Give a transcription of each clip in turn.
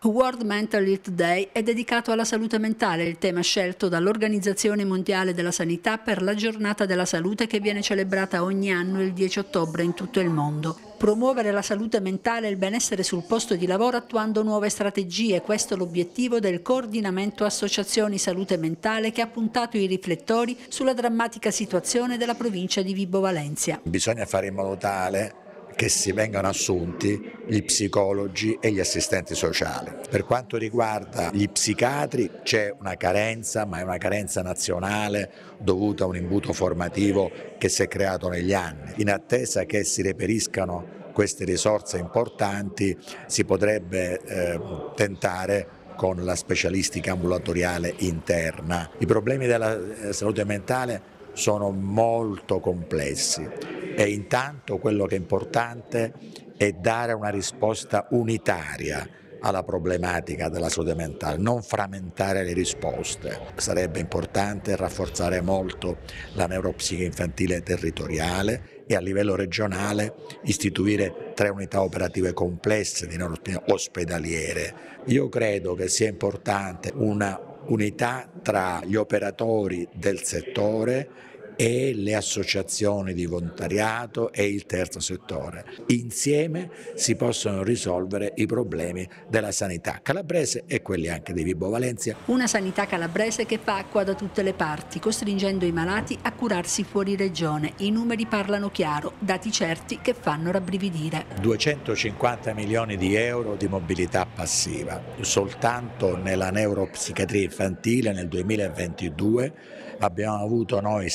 World Mental Health Day è dedicato alla salute mentale, il tema scelto dall'Organizzazione Mondiale della Sanità per la Giornata della Salute che viene celebrata ogni anno il 10 ottobre in tutto il mondo. Promuovere la salute mentale e il benessere sul posto di lavoro attuando nuove strategie, questo è l'obiettivo del Coordinamento Associazioni Salute Mentale che ha puntato i riflettori sulla drammatica situazione della provincia di Vibo Valentia. Bisogna fare in modo tale che si vengano assunti gli psicologi e gli assistenti sociali. Per quanto riguarda gli psichiatri c'è una carenza, ma è una carenza nazionale dovuta a un imbuto formativo che si è creato negli anni. In attesa che si reperiscano queste risorse importanti si potrebbe tentare con la specialistica ambulatoriale interna. I problemi della salute mentale sono molto complessi e intanto quello che è importante è dare una risposta unitaria alla problematica della salute mentale, non frammentare le risposte. Sarebbe importante rafforzare molto la neuropsiche infantile territoriale e a livello regionale istituire 3 unità operative complesse di neuropsiche ospedaliere. Io credo che sia importante una unità tra gli operatori del settore e le associazioni di volontariato e il terzo settore. Insieme si possono risolvere i problemi della sanità calabrese e quelli anche di Vibo Valentia. Una sanità calabrese che fa acqua da tutte le parti, costringendo i malati a curarsi fuori regione. I numeri parlano chiaro, dati certi che fanno rabbrividire. 250 milioni di euro di mobilità passiva. Soltanto nella neuropsichiatria infantile nel 2022 abbiamo avuto noi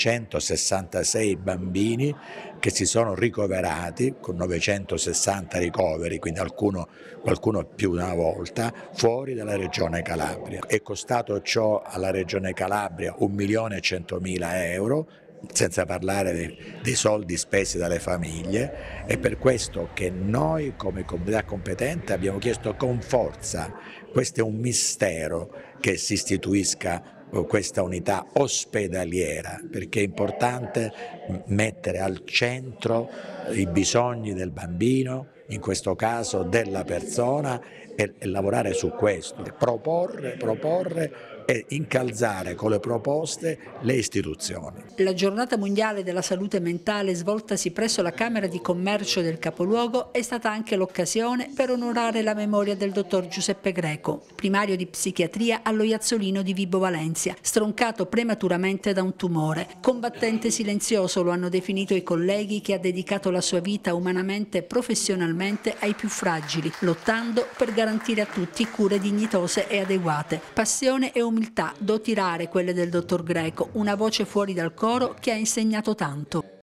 766 bambini che si sono ricoverati con 960 ricoveri, quindi qualcuno più di una volta, fuori dalla regione Calabria. È costato ciò alla regione Calabria 1.100.000 euro, senza parlare dei soldi spesi dalle famiglie. È per questo che noi come comunità competente abbiamo chiesto con forza, questo è un mistero, che si istituisca questa unità ospedaliera, perché è importante mettere al centro i bisogni del bambino, in questo caso della persona, e lavorare su questo, proporre e incalzare con le proposte le istituzioni. La giornata mondiale della salute mentale svoltasi presso la Camera di Commercio del capoluogo è stata anche l'occasione per onorare la memoria del dottor Giuseppe Greco, primario di psichiatria allo Iazzolino di Vibo Valentia, stroncato prematuramente da un tumore. Combattente silenzioso lo hanno definito i colleghi, che ha dedicato la sua vita umanamente e professionalmente ai più fragili, lottando per garantire a tutti cure dignitose e adeguate. Passione e umiltà, doti rare quelle del dottor Greco, una voce fuori dal coro che ha insegnato tanto.